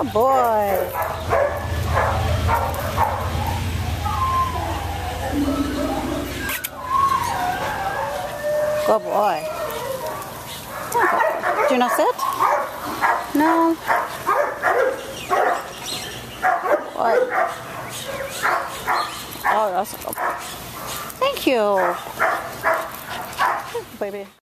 Good boy. Good boy. Do you not sit? No. What? Oh, that's a good boy. Thank you. Baby.